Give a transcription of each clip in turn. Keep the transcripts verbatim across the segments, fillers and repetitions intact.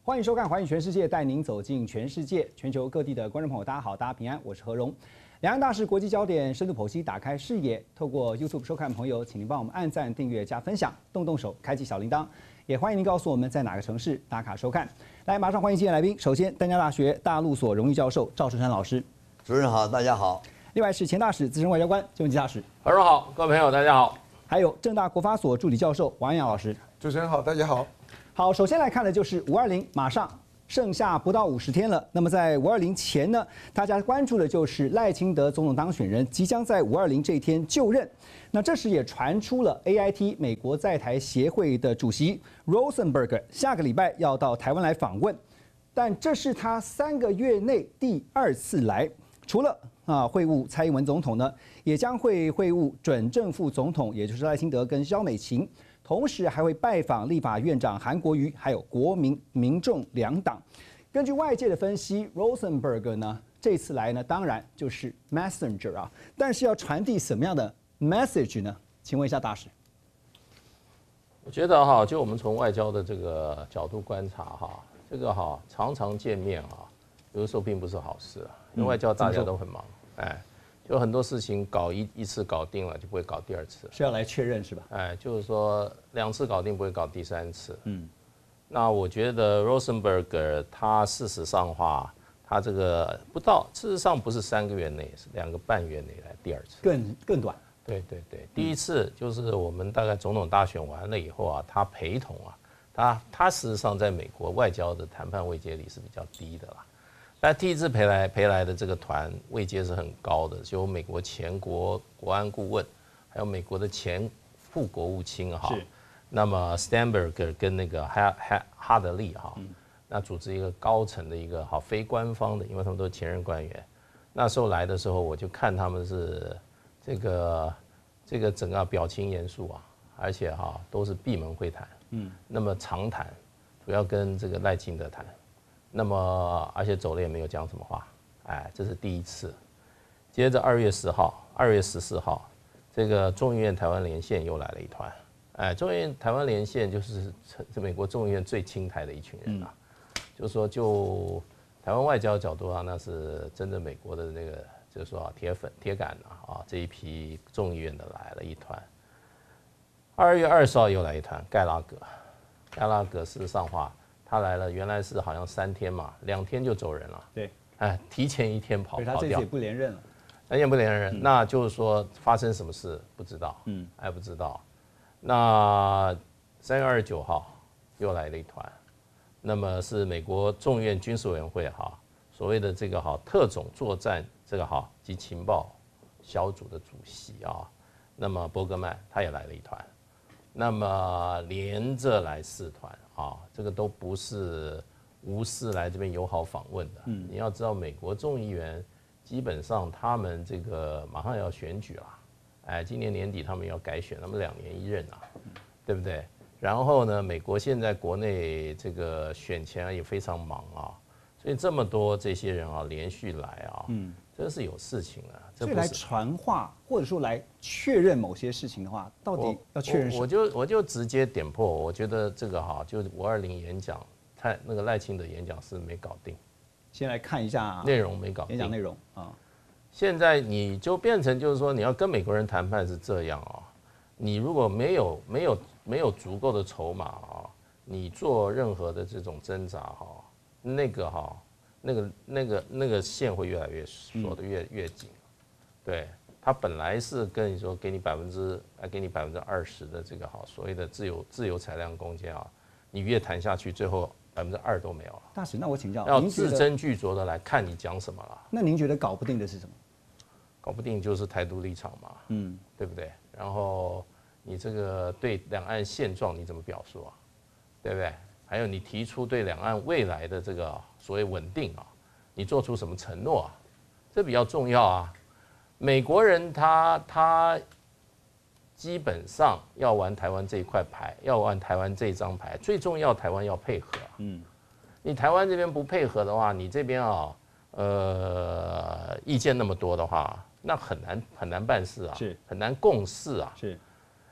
欢迎收看《环宇全世界》，带您走进全世界、全球各地的观众朋友，大家好，大家平安，我是何荣。两岸大事、国际焦点，深度剖析，打开视野。透过 YouTube 收看的朋友，请您帮我们按赞、订阅、加分享，动动手，开启小铃铛。也欢迎您告诉我们在哪个城市打卡收看。来，马上欢迎今天来宾。首先，淡江大学大陆所荣誉教授赵春山老师。 主任好，大家好。 另外是前大使、资深外交官周文基大使。 何荣好，各位朋友大家好。 还有政大国发所助理教授王安阳老师。 主持人好，大家好。 好，首先来看的就是五二零，马上剩下不到五十天了。那么在五二零前呢，大家关注的就是赖清德总统当选人即将在五二零这一天就任。那这时也传出了 A I T 美国在台协会的主席 Rosenberg 下个礼拜要到台湾来访问，但这是他三个月内第二次来。除了啊会晤蔡英文总统呢，也将会会晤准正副总统，也就是赖清德跟萧美琴。同时还会拜访立法院长韩国瑜，还有国民民众两党。根据外界的分析 ，Rosenberg 呢这次来呢，当然就是 messenger 啊，但是要传递什么样的 message 呢？请问一下大使。 我觉得哈，就我们从外交的这个角度观察哈，这个哈常常见面啊，有的时候并不是好事啊，因为外交大家都很忙，哎。有很多事情搞一一次搞定了，就不会搞第二次。 是要来确认是吧？ 哎，就是说两次搞定不会搞第三次。嗯，那我觉得 Rosenberg 他事实上的话，他这个不到，事实上不是三个月内，是两个半月内来第二次， 更更短。 对对对，第一次就是我们大概总统大选完了以后啊，他陪同啊，他他事实上在美国外交的谈判位阶里是比较低的啦。但第一次陪来陪来的这个团位阶是很高的，就有美国前国国安顾问，还有美国的前副国务卿哈，那么 Steinberg 跟那个哈哈哈德利哈，那组织一个高层的一个好非官方的，因为他们都是前任官员。那时候来的时候，我就看他们是这个这个整个表情严肃啊，而且哈都是闭门会谈，嗯，那么长谈，主要跟这个赖清德谈。那么，而且走了也没有讲什么话，哎，这是第一次。接着二月十号、二月十四号，这个众议院台湾连线又来了一团，哎，众议院台湾连线就是美国众议院最亲台的一群人啊，嗯、就是说就台湾外交角度啊，那是真正美国的那个，就是说铁粉、铁杆啊，这一批众议院的来了一团。二月二十号又来一团，盖拉格，盖拉格事实上话。他来了，原来是好像三天嘛，两天就走人了。 对， 哎，提前一天跑跑掉。 他这次也不连任了。 那也不连任，嗯、那就是说发生什么事不知道，嗯，还不知道。那三月二十九号又来了一团，那么是美国众议院军事委员会哈，所谓的这个哈特种作战这个哈及情报小组的主席啊，那么伯格曼他也来了一团，那么连着来四团。啊，这个都不是无私来这边友好访问的。嗯，你要知道，美国众议员基本上他们这个马上要选举了，哎，今年年底他们要改选，他们两年一任啊，对不对？然后呢，美国现在国内这个选前也非常忙啊，所以这么多这些人啊连续来啊，嗯，这是有事情啊。 所以来传话或者说来确认某些事情的话，到底要确认什么？ 我就我就直接点破，我觉得这个哈，就是五二零演讲，太那个赖清德演讲是没搞定。 先来看一下内容没搞定， 演讲内容啊。 现在你就变成就是说，你要跟美国人谈判是这样啊，你如果没有没有没有足够的筹码啊，你做任何的这种挣扎哈，那个哈，那个那个那个线会越来越锁得越越紧。对，他本来是跟你说给你百分之，来给你百分之二十的这个好所谓的自由自由裁量空间啊，你越谈下去，最后百分之二都没有了。 大使，那我请教， 要字斟句酌的来看你讲什么了。 那您觉得搞不定的是什么？ 搞不定就是台独立场嘛，嗯，对不对？然后你这个对两岸现状你怎么表述啊？对不对？还有你提出对两岸未来的这个所谓稳定啊，你做出什么承诺啊？这比较重要啊。美国人他他基本上要玩台湾这一块牌，要玩台湾这张牌，最重要台湾要配合。嗯，你台湾这边不配合的话，你这边啊，呃，意见那么多的话，那很难很难办事啊， 是很难共事啊。 是，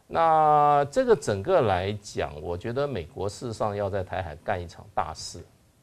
那这个整个来讲，我觉得美国事实上要在台海干一场大事，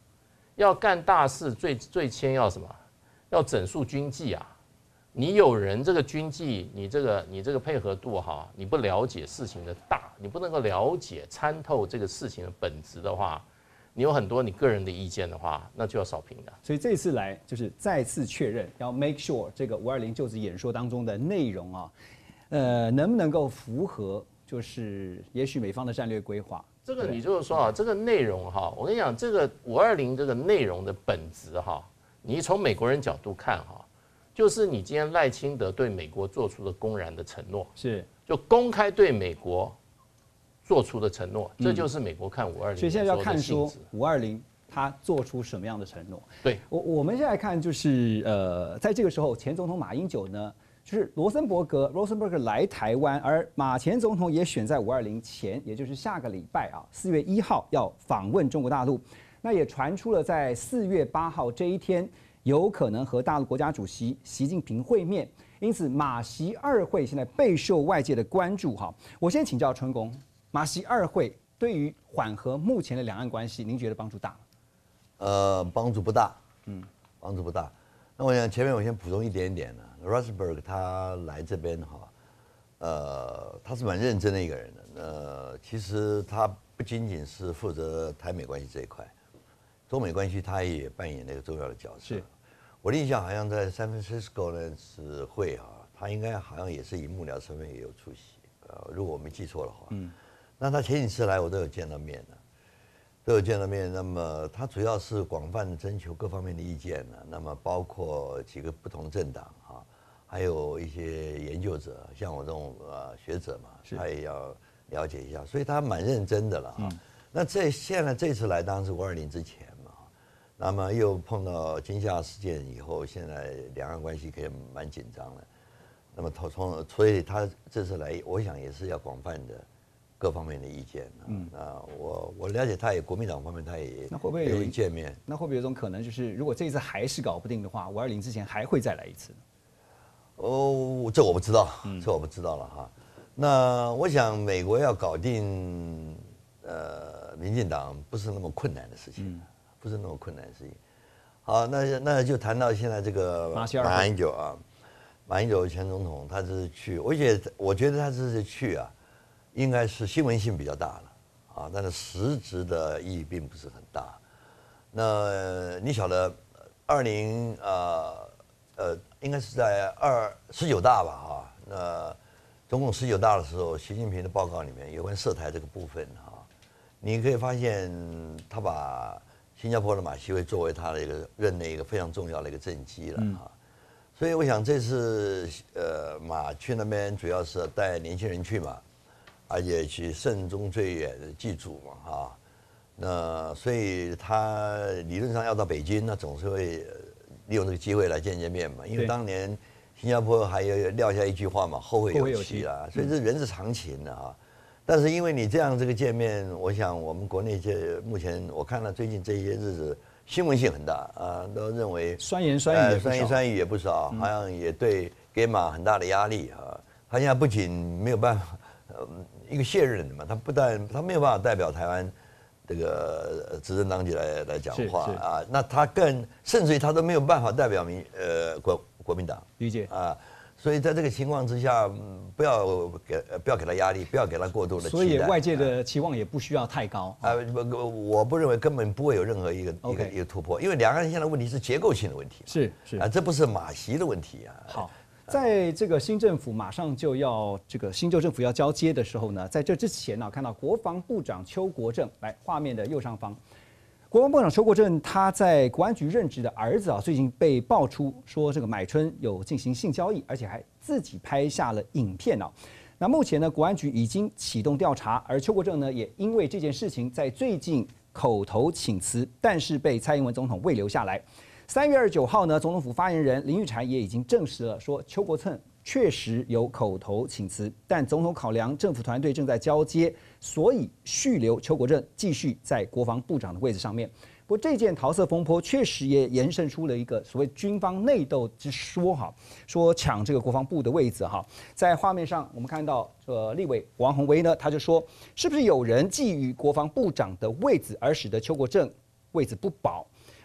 要干大事最最先要什么？要整肃军纪啊！你有人这个军纪，你这个你这个配合度哈，你不了解事情的大，你不能够了解参透这个事情的本质的话，你有很多你个人的意见的话，那就要少评的。 所以这次来就是再次确认，要 make sure 这个五二零就职演说当中的内容啊，呃，能不能够符合就是也许美方的战略规划？ 这个你就是说啊，这个内容哈，我跟你讲，这个五二零这个内容的本质哈，你从美国人角度看哈。就是你今天赖清德对美国做出的公然的承诺， 是就公开对美国做出的承诺，这就是美国看五二零。 所以现在要看说五二零他做出什么样的承诺。 对， 我我们现在看就是呃，在这个时候，前总统马英九呢，就是罗森伯格 （Rosenberg） 来台湾，而马前总统也选在五二零前，也就是下个礼拜啊，四月一号要访问中国大陆。那也传出了在四月八号这一天。有可能和大陆国家主席习近平会面，因此马习二会现在备受外界的关注。哈，我先请教春宫，马习二会对于缓和目前的两岸关系，您觉得帮助大吗？ 呃，帮助不大，嗯，帮助不大。那我想前面我先补充一点点呢 ，Rosenberg 他来这边哈，呃，他是蛮认真的一个人的。呃，其实他不仅仅是负责台美关系这一块。中美关系，他也扮演了一个重要的角色。是，我的印象好像在 San Francisco 那次会啊，他应该好像也是以幕僚身份也有出席，呃，如果我没记错的话。嗯。那他前几次来，我都有见到面的，都有见到面。那么他主要是广泛征求各方面的意见呢，那么包括几个不同政党啊，还有一些研究者，像我这种呃学者嘛，他也要了解一下，所以他蛮认真的了哈。嗯、那这现在这次来当然是五二零之前。那么又碰到金夏事件以后，现在两岸关系可以蛮紧张的。那么从从所以他这次来，我想也是要广泛的各方面的意见。嗯，啊，我我了解他也国民党方面他也那会不会有一见面？ 那会不会有一种可能，就是如果这一次还是搞不定的话，五二零之前还会再来一次？ 哦，这我不知道，这我不知道了哈。那我想美国要搞定呃民进党不是那么困难的事情。嗯，不是那么困难的事情。好，那那就谈到现在这个马英九啊，马英九前总统，他这次去，我觉得我觉得他这次去啊，应该是新闻性比较大了啊，但是实质的意义并不是很大。那你晓得，二零呃呃，应该是在二十九大吧哈，那中共十九大的时候，习近平的报告里面有关涉台这个部分哈，你可以发现他把新加坡的马习会作为他的一个任内一个非常重要的一个政绩了哈，嗯、所以我想这次呃马去那边主要是带年轻人去嘛，而且去慎终追远祭祖嘛哈，那所以他理论上要到北京，那总是会利用这个机会来见见面嘛，因为当年新加坡还有撂下一句话嘛，后会有期啦，所以这人之常情的哈。但是因为你这样这个见面，我想我们国内这目前我看到最近这些日子新闻性很大啊，都认为酸言酸语、呃， 酸言酸语也不少，嗯、好像也对给马很大的压力啊。他现在不仅没有办法，呃，一个卸任的嘛，他不但他没有办法代表台湾这个执政当局来来讲话啊，那他更甚至于他都没有办法代表民呃国国民党， 理解啊。所以在这个情况之下，不要给不要给他压力，不要给他过度的期待。 所以外界的期望也不需要太高。 啊，不，我不认为根本不会有任何一个一个一个突破，因为两岸现在问题是结构性的问题。 是是啊，这不是马习的问题啊。 好，在这个新政府马上就要这个新旧政府要交接的时候呢，在这之前呢，看到国防部长邱国正，来画面的右上方。国防部长邱国正他在国安局任职的儿子啊，最近被爆出说这个买春有进行性交易，而且还自己拍下了影片啊。那目前呢，国安局已经启动调查，而邱国正呢也因为这件事情在最近口头请辞，但是被蔡英文总统未留下来。三月二十九号呢，总统府发言人林玉婵也已经证实了，说邱国正确实有口头请辞，但总统考量政府团队正在交接，所以续留邱国正继续在国防部长的位置上面。不过这件桃色风波确实也延伸出了一个所谓军方内斗之说哈，说抢这个国防部的位置哈。在画面上我们看到，呃，立委王宏威呢，他就说，是不是有人觊觎国防部长的位置，而使得邱国正位置不保？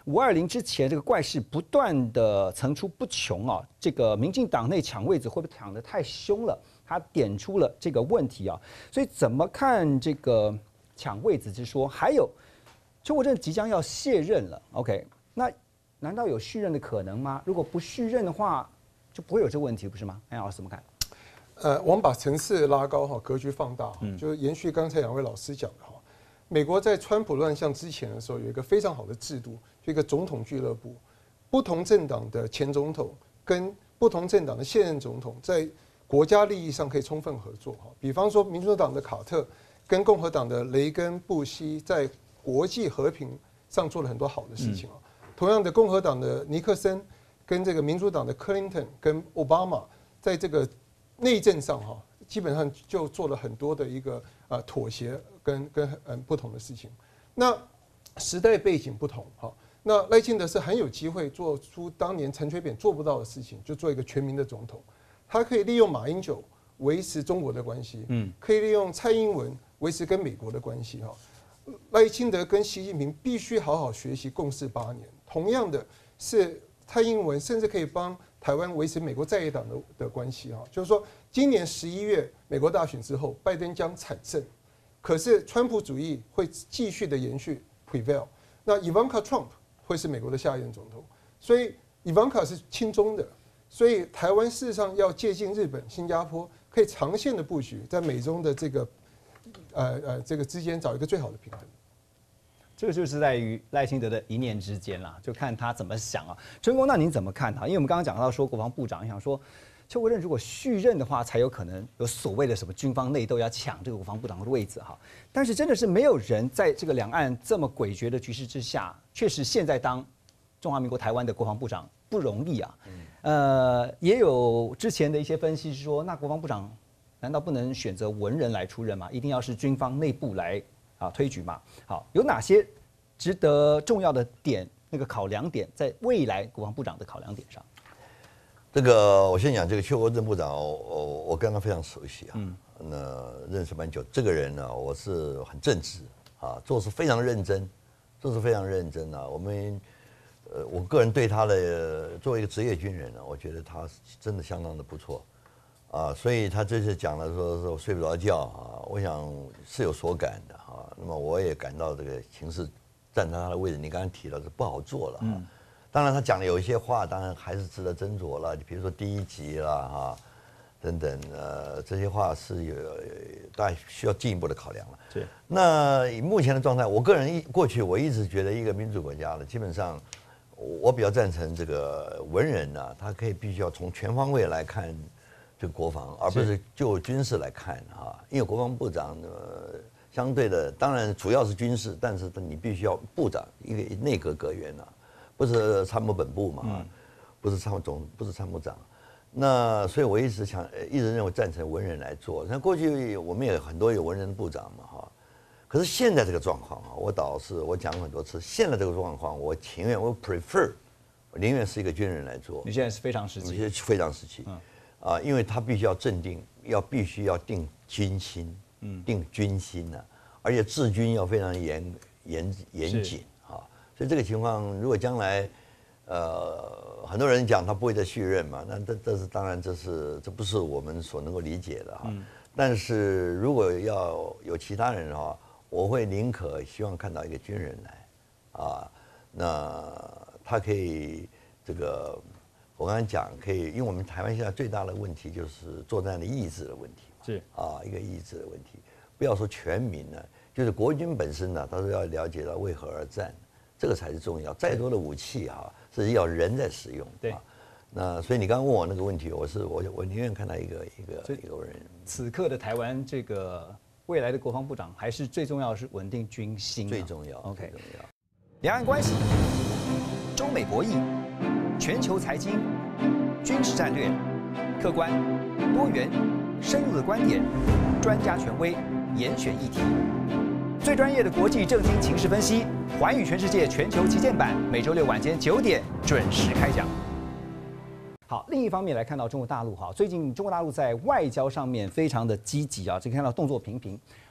五二零之前这个怪事不断的层出不穷啊，这个民进党内抢位子会不会抢得太凶了？他点出了这个问题啊，所以怎么看这个抢位子之说？还有邱国正即将要卸任了 ，OK， 那难道有续任的可能吗？如果不续任的话，就不会有这个问题，不是吗？哎，老师怎么看？ 呃，我们把层次拉高哈，格局放大，嗯，就延续刚才两位老师讲的哈。美国在川普乱象之前的时候，有一个非常好的制度，就一个总统俱乐部，不同政党的前总统跟不同政党的现任总统在国家利益上可以充分合作哈。比方说，民主党的卡特跟共和党的雷根、布希在国际和平上做了很多好的事情啊。同样的，共和党的尼克森跟这个民主党的克林顿跟奥巴马在这个内政上哈，基本上就做了很多的一个呃妥协跟跟嗯不同的事情。那时代背景不同哈，那赖清德是很有机会做出当年陈水扁做不到的事情，就做一个全民的总统。他可以利用马英九维持中国的关系，嗯，可以利用蔡英文维持跟美国的关系哈。赖清德跟习近平必须好好学习共事八年。同样的是蔡英文甚至可以帮台湾维持美国在野党的的关系哈，就是说今年十一月美国大选之后，拜登将惨胜，可是川普主义会继续的延续 prevail， 那 Ivanka Trump 会是美国的下一任总统，所以 Ivanka 是亲中的，所以台湾事实上要接近日本、新加坡，可以长线的布局，在美中的这个呃呃这个之间找一个最好的平衡。 这个就是在于赖清德的一念之间啦，就看他怎么想啊。春光，那您怎么看他？因为我们刚刚讲到说，国防部长想说，邱国正如果续任的话，才有可能有所谓的什么军方内斗要抢这个国防部长的位置哈。但是真的是没有人在这个两岸这么诡谲的局势之下，确实现在当中华民国台湾的国防部长不容易啊。呃，也有之前的一些分析是说，那国防部长难道不能选择文人来出任吗？一定要是军方内部来？啊，推举嘛，好，有哪些值得重要的点？那个考量点，在未来国防部长的考量点上。 这个我先讲这个邱国正部长，我我跟他非常熟悉啊，嗯，那认识蛮久。这个人呢，我是很正直啊，做事非常认真，做事非常认真啊。我们呃，我个人对他的作为一个职业军人呢，我觉得他真的相当的不错。啊，所以他这次讲了说说睡不着觉啊，我想是有所感的啊。那么我也感到这个情势站在他的位置，你刚刚提到是不好做了。嗯，当然他讲的有一些话，当然还是值得斟酌了。比如说第一集啦哈，等等呃这些话是有大家需要进一步的考量了。 是。 那以目前的状态，我个人一过去我一直觉得一个民主国家的基本上，我比较赞成这个文人呢、啊，他可以必须要从全方位来看。这个国防，而不是就军事来看啊，因为国防部长呃相对的，当然主要是军事，但是你必须要部长一个内阁阁员啊，不是参谋本部嘛，嗯、不是参谋总，不是参谋长。那所以我一直想，一直认为赞成文人来做。像过去我们也有很多有文人的部长嘛哈，可是现在这个状况啊，我倒是我讲过很多次，现在这个状况，我情愿我 prefer， 我宁愿是一个军人来做。 你现在是非常时期， 非常时期。嗯啊，因为他必须要镇定，要必须要定军心，嗯，定军心呐、啊，而且治军要非常严严严谨啊。所以这个情况，如果将来，呃，很多人讲他不会再续任嘛，那这这是当然这是这不是我们所能够理解的哈。嗯、但是如果要有其他人的话，我会宁可希望看到一个军人来，啊，那他可以这个。我刚才讲可以，因为我们台湾现在最大的问题就是作战的意志的问题， 是啊，一个意志的问题。不要说全民呢，就是国军本身呢，他是要了解到为何而战，这个才是重要。再多的武器哈、啊，是要人在使用。 对， 啊、那所以你刚刚问我那个问题，我是我我宁愿看到一个一个一个人。 此刻的台湾这个未来的国防部长，还是最重要的是稳定军心、啊， 最重要。 OK， 最重要。 两岸关系、中美博弈、全球财经、军事战略，客观、多元、深入的观点，专家权威，严选议题，最专业的国际政经情势分析，寰宇全世界全球旗舰版，每周六晚间九点准时开讲。好，另一方面来看到中国大陆哈，最近中国大陆在外交上面非常的积极啊，这个看到动作频频。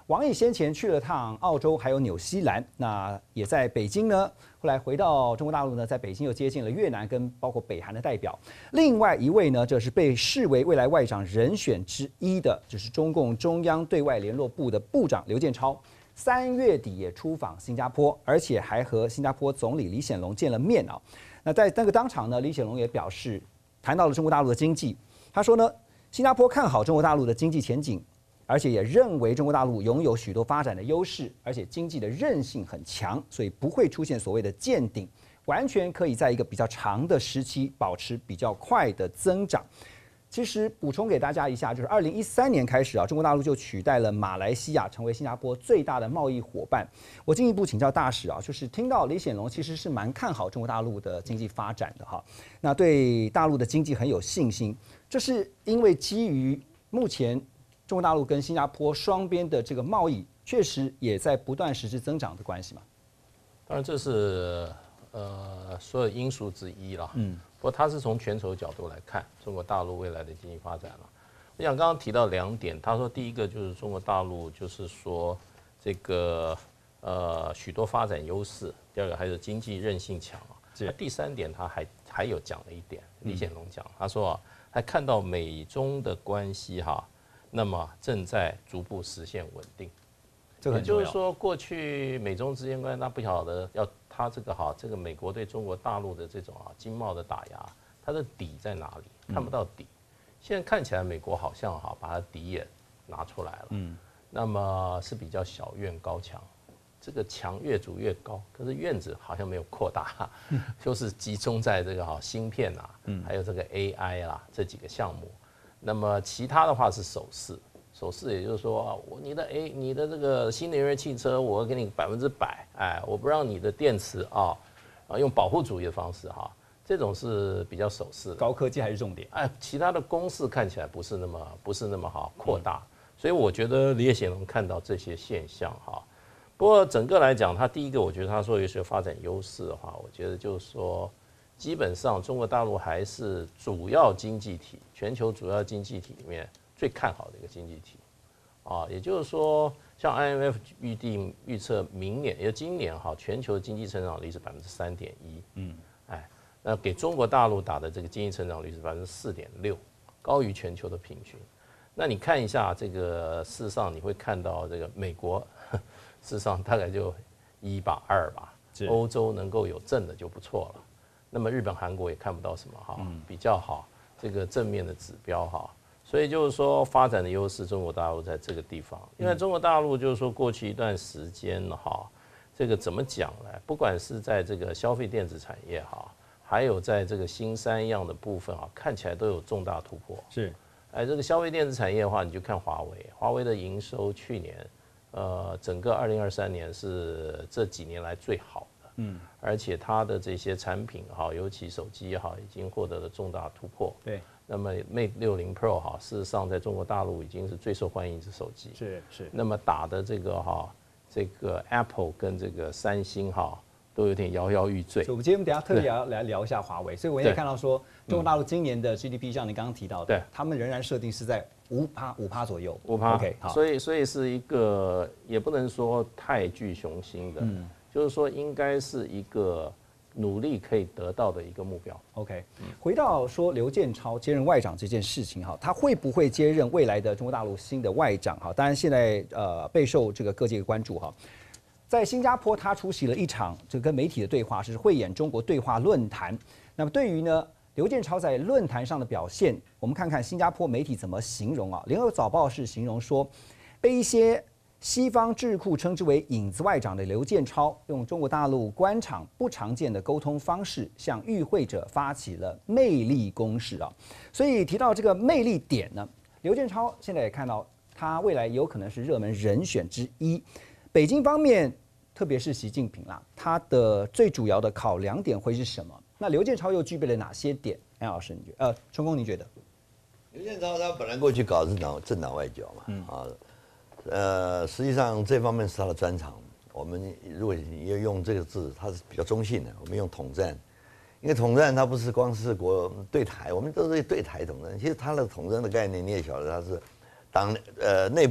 王毅先前去了趟澳洲，还有纽西兰，那也在北京呢。后来回到中国大陆呢，在北京又接见了越南跟包括北韩的代表。另外一位呢，这是被视为未来外长人选之一的，就是中共中央对外联络部的部长刘建超。三月底也出访新加坡，而且还和新加坡总理李显龙见了面啊。那在那个当场呢，李显龙也表示，谈到了中国大陆的经济，他说呢，新加坡看好中国大陆的经济前景。而且也认为中国大陆拥有许多发展的优势，而且经济的韧性很强，所以不会出现所谓的见顶，完全可以在一个比较长的时期保持比较快的增长。其实补充给大家一下，就是二零一三年开始啊，中国大陆就取代了马来西亚成为新加坡最大的贸易伙伴。我进一步请教大使啊，就是听到李显龙其实是蛮看好中国大陆的经济发展的哈，那对大陆的经济很有信心，这是因为基于目前中国大陆跟新加坡双边的这个贸易确实也在不断实质增长的关系嘛？ 当然这是呃所有因素之一啦。嗯，不过它是从全球角度来看中国大陆未来的经济发展了。我想刚刚提到两点，他说第一个就是中国大陆就是说这个呃许多发展优势，第二个还有经济韧性强啊。第三点他还还有讲了一点，李显龙讲，他说啊，还看到美中的关系哈。那么正在逐步实现稳定， 这个也就是说，过去美中之间关系，那不晓得要他这个哈，这个美国对中国大陆的这种啊经贸的打压，它的底在哪里？看不到底。现在看起来，美国好像哈把它底也拿出来了，嗯，那么是比较小院高墙，这个墙越筑越高，可是院子好像没有扩大，就是集中在这个哈芯片啊，还有这个 A I 啦这几个项目。那么其他的话是手势，手势也就是说，我你的 A 你的这个新能源汽车，我给你百分之百，哎，我不让你的电池啊，啊用保护主义的方式哈，这种是比较手势， 高科技还是重点。 哎，其他的公式看起来不是那么不是那么好扩大，所以我觉得李显龙看到这些现象哈。不过整个来讲，他第一个我觉得他说有些发展优势的话，我觉得就是说。基本上，中国大陆还是主要经济体，全球主要经济体里面最看好的一个经济体，啊，也就是说，像 I M F 预定预测明年，也就今年哈，全球经济成长率是百分之三点一，嗯，哎，那给中国大陆打的这个经济成长率是百分之四点六，高于全球的平均。那你看一下这个，事实上你会看到这个美国，事实上大概就一吧二吧，欧洲能够有正的就不错了。那么日本、韩国也看不到什么哈比较好这个正面的指标哈，所以就是说发展的优势，中国大陆在这个地方，因为中国大陆就是说过去一段时间哈，这个怎么讲呢？不管是在这个消费电子产业哈，还有在这个新三样的部分啊，看起来都有重大突破。 是， 哎，这个消费电子产业的话，你就看华为，华为的营收去年，呃，整个二零二三年是这几年来最好。嗯，而且它的这些产品哈，尤其手机哈，已经获得了重大突破。 对， 那么 Mate 六零 Pro 哈，事实上在中国大陆已经是最受欢迎一只手机。 是是。那么打的这个哈，这个 Apple 跟这个三星哈，都有点摇摇欲坠。 所以我们今天等一下特别要来聊一下华为。所以我也看到说，中国大陆今年的 G D P 像你刚刚提到的，他们仍然设定是在五趴五趴左右。 五趴 OK， 好。 所以所以是一个也不能说太具雄心的。嗯。就是说，应该是一个努力可以得到的一个目标。 OK， 回到说刘建超接任外长这件事情哈，他会不会接任未来的中国大陆新的外长哈？当然现在呃备受这个各界的关注哈。在新加坡，他出席了一场这跟媒体的对话，是慧眼中国对话论坛。那么对于呢刘建超在论坛上的表现，我们看看新加坡媒体怎么形容啊？联合早报是形容说，被一些西方智库称之为“影子外长”的刘建超，用中国大陆官场不常见的沟通方式，向与会者发起了魅力攻势啊。所以提到这个魅力点呢，刘建超现在也看到他未来有可能是热门人选之一。北京方面，特别是习近平啦，他的最主要的考量点会是什么？那刘建超又具备了哪些点？安老师，你觉得？呃，春风，你觉得？ 刘建超他本来过去搞政党政党外交嘛，嗯啊。呃，实际上这方面是他的专长。我们如果你要用这个字，它是比较中性的。我们用统战，因为统战它不是光是国对台，我们都是对台统战。其实它的统战的概念你也晓得，它是党呃内部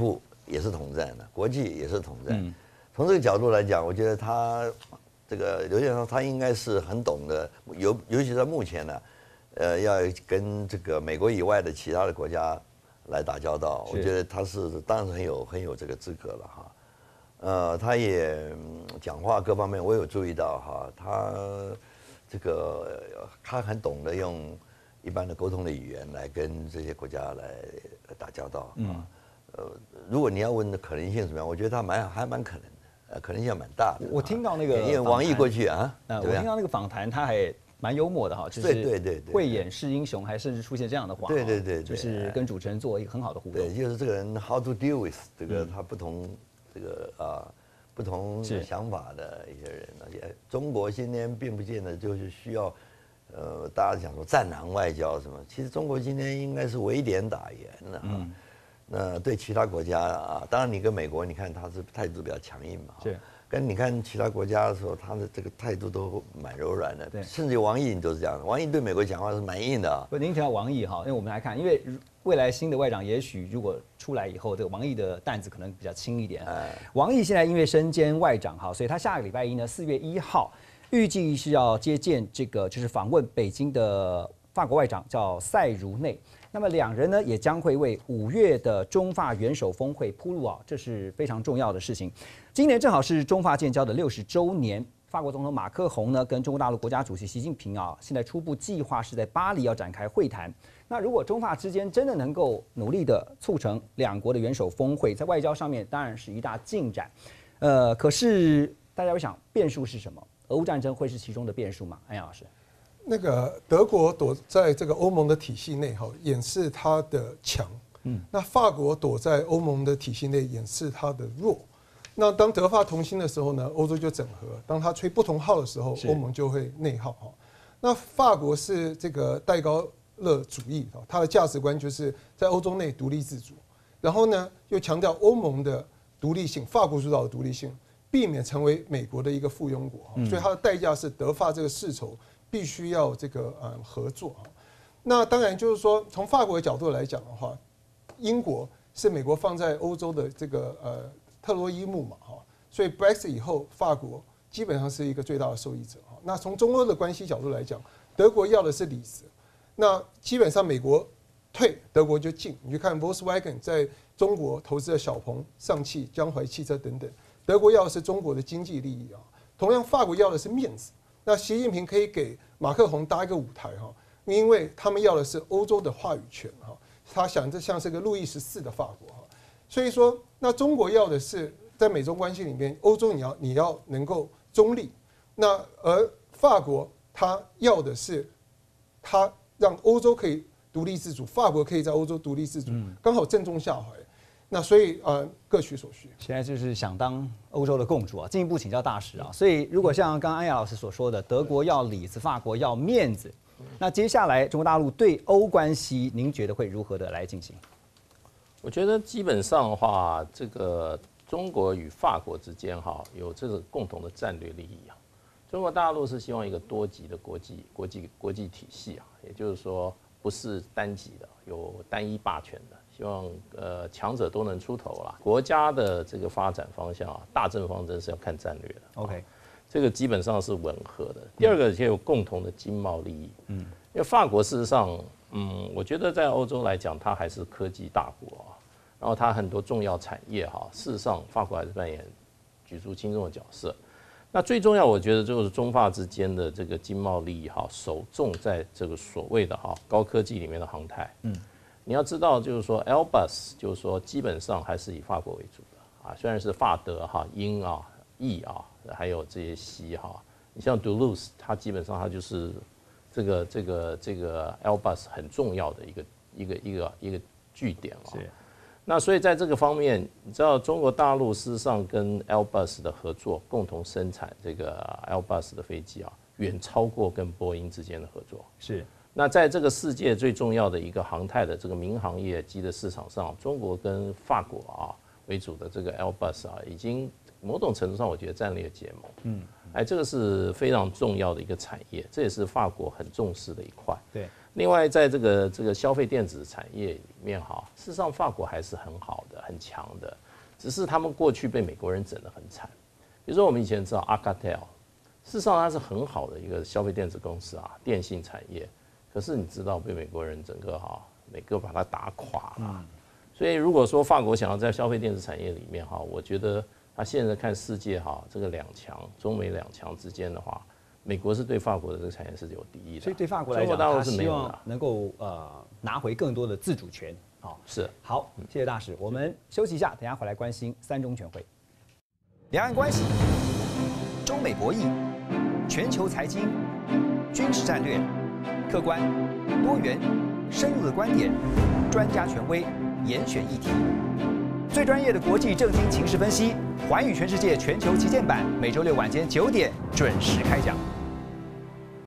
也是统战的，国际也是统战。从这个角度来讲，我觉得他这个刘建超他应该是很懂得，尤尤其在目前呢，呃，要跟这个美国以外的其他的国家来打交道，我觉得他是当然是很有很有这个资格了哈。呃，他也讲话各方面我有注意到哈，他这个他很懂得用一般的沟通的语言来跟这些国家来打交道啊。呃，如果你要问的可能性怎么样，我觉得他蛮还蛮可能的，呃，可能性蛮大的。 我听到那个， 因为王毅过去啊， 呃，我听到那个访谈，他还蛮幽默的哈，就是对对对， 慧眼识英雄，还甚至出现这样的话， 对对对， 就是跟主持人做一个很好的互动。 对，就是这个人 how to deal with 这个他不同这个啊不同想法的一些人，而且中国今天并不见得就是需要。呃，大家讲说战狼外交什么，其实中国今天应该是围点打援了哈。嗯、那对其他国家啊，当然你跟美国，你看他是态度比较强硬嘛。是。跟你看其他国家的时候，他的这个态度都蛮柔软的。对。甚至王毅都是这样，王毅对美国讲话是蛮硬的啊。 不，您提到王毅哈，因为我们来看，因为未来新的外长也许如果出来以后，这个王毅的担子可能比较轻一点。哎。王毅现在因为身兼外长哈，所以他下个礼拜一呢，四月一号。预计是要接见这个，就是访问北京的法国外长叫塞茹内。那么两人呢，也将会为五月的中法元首峰会铺路啊，这是非常重要的事情。今年正好是中法建交的六十周年，法国总统马克宏呢跟中国大陆国家主席习近平啊，现在初步计划是在巴黎要展开会谈。那如果中法之间真的能够努力的促成两国的元首峰会，在外交上面当然是一大进展。呃，可是大家会想，变数是什么？俄乌战争会是其中的变数吗？安阳老师， 那个德国躲在这个欧盟的体系内，哈，掩饰它的强。嗯，那法国躲在欧盟的体系内，掩饰它的弱。那当德法同心的时候呢，欧洲就整合；当它吹不同号的时候，欧盟就会内耗。哈，那法国是这个戴高乐主义，它的价值观就是在欧洲内独立自主，然后呢又强调欧盟的独立性，法国主导的独立性。避免成为美国的一个附庸国，所以它的代价是德法这个世仇必须要这个呃合作。那当然就是说，从法国的角度来讲的话，英国是美国放在欧洲的这个呃特洛伊木马哈，所以 Brexit 以后，法国基本上是一个最大的受益者。那从中欧的关系角度来讲，德国要的是里子，那基本上美国退，德国就进。你去看 Volkswagen 在中国投资的小鹏、上汽、江淮汽车等等。德国要的是中国的经济利益啊，同样法国要的是面子。那习近平可以给马克宏搭一个舞台哈，因为他们要的是欧洲的话语权哈，他想这像是个路易十四的法国哈，所以说那中国要的是在美中关系里面，欧洲你要你要能够中立，那而法国他要的是他让欧洲可以独立自主，法国可以在欧洲独立自主，刚好正中下怀。那所以呃各取所需， 现在就是想当欧洲的共主啊，进一步请教大使啊。所以如果像刚刚安雅老师所说的，德国要里子，法国要面子，那接下来中国大陆对欧关系，您觉得会如何的来进行？ 我觉得基本上的话，这个中国与法国之间哈有这个共同的战略利益啊。中国大陆是希望一个多极的国际国际国际体系啊，也就是说不是单极的，有单一霸权的。希望呃强者都能出头啦。国家的这个发展方向啊，大政方针是要看战略的。OK， 这个基本上是吻合的。第二个也有共同的经贸利益。嗯，因为法国事实上，嗯，我觉得在欧洲来讲，它还是科技大国啊。然后它很多重要产业哈，事实上法国还是扮演举足轻重的角色。那最重要，我觉得就是中法之间的这个经贸利益哈，首重在这个所谓的哈高科技里面的航太。嗯。你要知道，就是说 ，Airbus 就是说，基本上还是以法国为主的啊，虽然是法德哈、英啊、意啊，还有这些西哈。你像 Toulouse， 它基本上它就是这个这个这个 Airbus 很重要的一个一个一个一个据点啊。是。那所以在这个方面，你知道中国大陆事实上跟 Airbus 的合作，共同生产这个 Airbus 的飞机啊，远超过跟波音之间的合作。 是。 那在这个世界最重要的一个航太的这个民航业机的市场上，中国跟法国啊为主的这个 Airbus 啊，已经某种程度上我觉得战略结盟。嗯，哎，这个是非常重要的一个产业，这也是法国很重视的一块。 对。 另外，在这个这个消费电子产业里面哈，事实上法国还是很好的、很强的。 只是他们过去被美国人整得很惨。比如说我们以前知道 Alcatel， 事实上它是很好的一个消费电子公司啊，电信产业。可是你知道被美国人整个哈，每个把它打垮了。嗯、所以如果说法国想要在消费电子产业里面哈，我觉得他现在看世界哈，这个两强中美两强之间的话，美国是对法国的这个产业是有敌意的。 所以对法国来讲，他希望能够呃拿回更多的自主权。好， 是好，谢谢大使。我们休息一下，等一下回来关心三中全会。两岸关系、中美博弈、全球财经、军事战略，客观、多元、深入的观点，专家权威，严选议题，最专业的国际政经情势分析，寰宇全世界全球旗舰版，每周六晚间九点准时开讲。